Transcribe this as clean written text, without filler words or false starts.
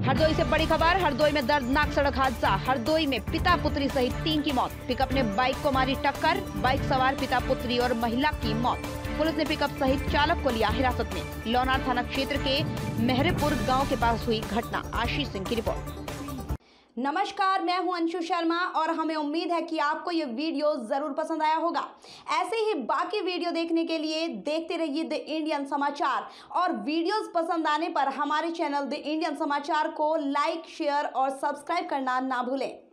हरदोई से बड़ी खबर। हरदोई में दर्दनाक सड़क हादसा। हरदोई में पिता पुत्री सहित 3 की मौत। पिकअप ने बाइक को मारी टक्कर। बाइक सवार पिता पुत्री और महिला की मौत। पुलिस ने पिकअप सहित चालक को लिया हिरासत में। लोनार थाना क्षेत्र के मेहरेपुर गांव के पास हुई घटना। आशीष सिंह की रिपोर्ट। नमस्कार, मैं हूं अंशु शर्मा और हमें उम्मीद है कि आपको ये वीडियो जरूर पसंद आया होगा। ऐसे ही बाकी वीडियो देखने के लिए देखते रहिए द इंडियन समाचार और वीडियोस पसंद आने पर हमारे चैनल द इंडियन समाचार को लाइक, शेयर और सब्सक्राइब करना ना भूलें।